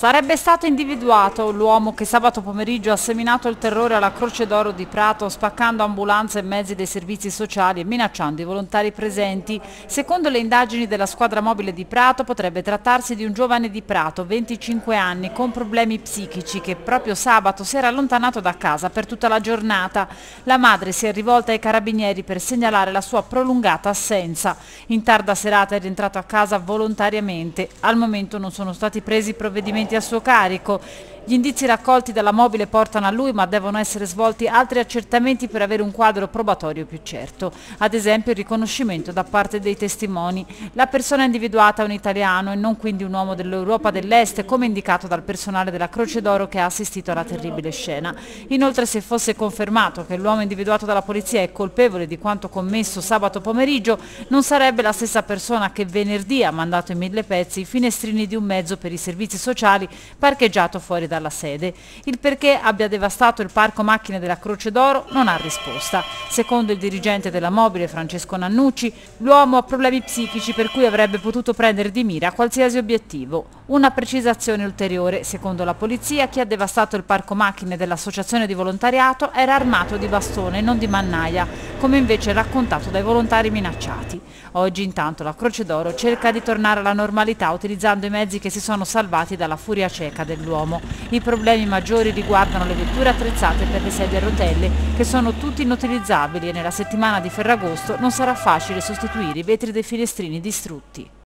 Sarebbe stato individuato l'uomo che sabato pomeriggio ha seminato il terrore alla Croce d'Oro di Prato, spaccando ambulanze e mezzi dei servizi sociali e minacciando i volontari presenti. Secondo le indagini della squadra mobile di Prato, potrebbe trattarsi di un giovane di Prato, 25 anni, con problemi psichici, che proprio sabato si era allontanato da casa per tutta la giornata. La madre si è rivolta ai carabinieri per segnalare la sua prolungata assenza. In tarda serata è rientrato a casa volontariamente. Al momento non sono stati presi provvedimenti a suo carico. Gli indizi raccolti dalla mobile portano a lui, ma devono essere svolti altri accertamenti per avere un quadro probatorio più certo. Ad esempio il riconoscimento da parte dei testimoni. La persona individuata è un italiano e non quindi un uomo dell'Europa dell'Est, come indicato dal personale della Croce d'Oro che ha assistito alla terribile scena. Inoltre, se fosse confermato che l'uomo individuato dalla polizia è colpevole di quanto commesso sabato pomeriggio, non sarebbe la stessa persona che venerdì ha mandato in 1000 pezzi i finestrini di un mezzo per i servizi sociali parcheggiato fuori dalla sede. Il perché abbia devastato il parco macchine della Croce d'Oro non ha risposta. Secondo il dirigente della mobile, Francesco Nannucci, l'uomo ha problemi psichici per cui avrebbe potuto prendere di mira qualsiasi obiettivo. Una precisazione ulteriore: secondo la polizia, chi ha devastato il parco macchine dell'associazione di volontariato era armato di bastone e non di mannaia, come invece raccontato dai volontari minacciati. Oggi intanto la Croce d'Oro cerca di tornare alla normalità utilizzando i mezzi che si sono salvati dalla furia cieca dell'uomo. I problemi maggiori riguardano le vetture attrezzate per le sedie a rotelle, che sono tutti inutilizzabili, e nella settimana di Ferragosto non sarà facile sostituire i vetri dei finestrini distrutti.